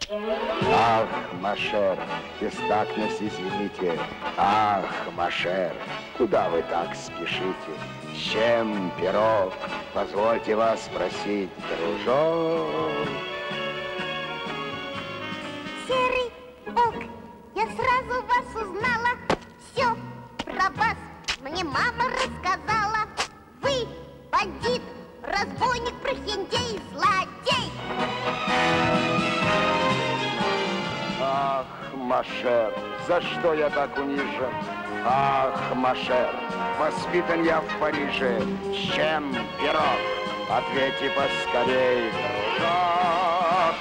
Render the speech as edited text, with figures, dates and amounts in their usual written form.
Ах, Машер, бестактность, извините. Ах, Машер, куда вы так спешите? С чем пирог? Позвольте вас спросить, дружок. Серый волк, я сразу вас узнала. Все про вас мне мама рассказала. Вы бандит, разбойник, прохиндей, злодей. Ах, Машер, за что я так унижен? Ах, Машер, воспитан я в Париже. С чем пирог? Ответьте поскорей, дружок.